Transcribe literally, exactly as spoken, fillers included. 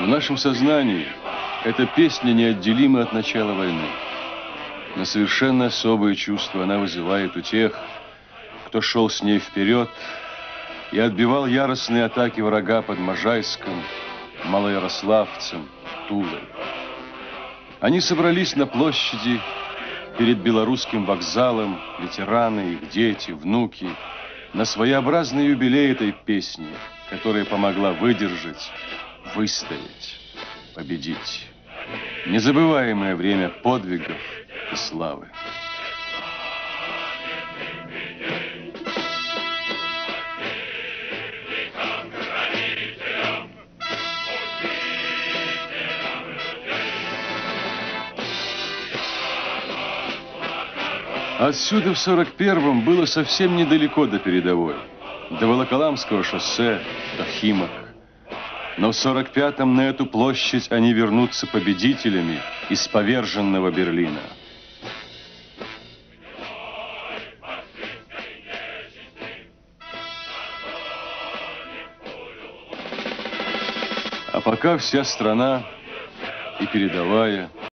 В нашем сознании эта песня неотделима от начала войны. Но совершенно особое чувство она вызывает у тех, кто шел с ней вперед и отбивал яростные атаки врага под Можайском, Малоярославцем, Тулой. Они собрались на площади перед Белорусским вокзалом, ветераны, их дети, внуки, на своеобразный юбилей этой песни, которая помогла выдержать, выстоять, победить. Незабываемое время подвигов и славы. Отсюда в сорок первом было совсем недалеко до передовой, до Волоколамского шоссе, до Химок. Но в сорок пятом на эту площадь они вернутся победителями из поверженного Берлина. А пока вся страна, и передовая,